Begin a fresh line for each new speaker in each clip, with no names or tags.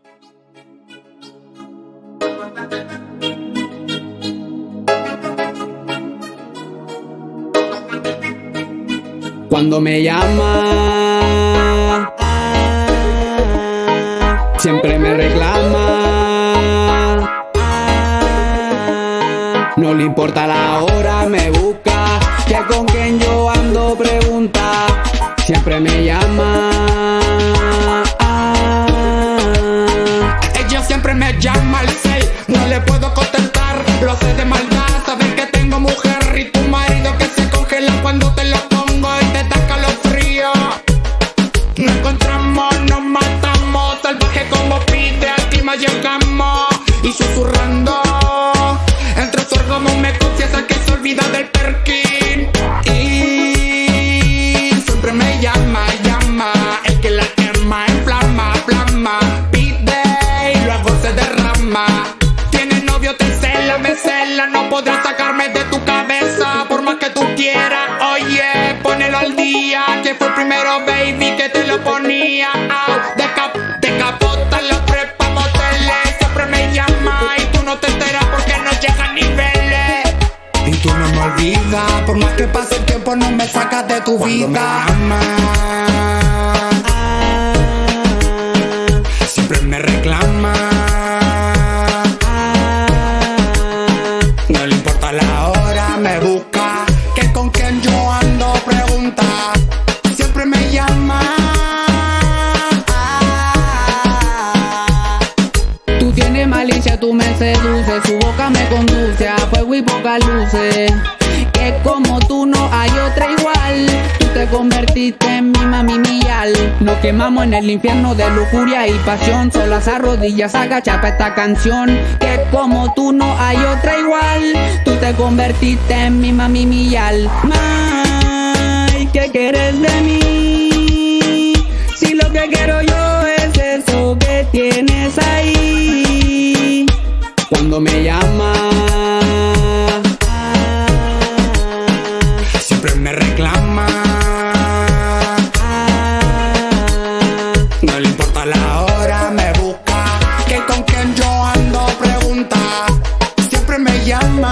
Cuando me llama, siempre me reclama. No le importa la hora, me busca, que con quien yo ando pregunta. Siempre me llama.
Ella siempre me llama al 6, no le puedo contestar, lo hace de maldad. Saben que tengo mujer y tu marido que se congela cuando te lo pongo y te da calofrío. Nos encontramos, nos matamos, salvaje como pide, al clima llegamos. Y susurrando, entre su orgasmo me confiesa que se olvida del perkin. Y siempre me llama, el que la quema en flama, pide y luego se derrama. Tiene novio, te cela, me cela, no podrás sacarme de tu cabeza por más que tú quieras. Oye, ponelo al día, que fue el primero, baby, que te lo ponía. Decapota los prepa moteles, siempre me llama y tú no te enteras porque no llega a niveles. Y tú no me olvidas, por más que pase el tiempo no me sacas de tu vida. Siempre me reclama. No le importa la hora, me busca, que con quien yo ando pregunta. Siempre me llama.
Tú tienes malicia, tú me seduces, su boca me conduce a fuego y pocas luces. Que como tú no hay otra igual, tú te convertiste en mi mami miyal. Nos quemamos en el infierno de lujuria y pasión, solas a rodillas agachar pa' esta canción. Que como tú no hay otra igual, tú te convertiste en mi mami miyal. May, ¿qué quieres de mí? Si lo que quiero yo es eso que tienes ahí. Cuando me llama,
siempre me reclama. No le importa la hora, me busca, que con quien yo ando pregunta. Siempre me llama.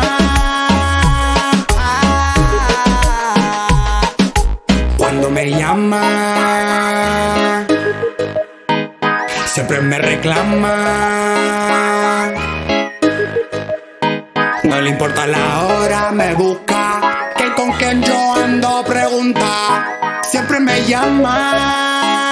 Cuando me llama, siempre me reclama. No le importa la hora, me busca, que con quien yo ando pregunta. Siempre me llama.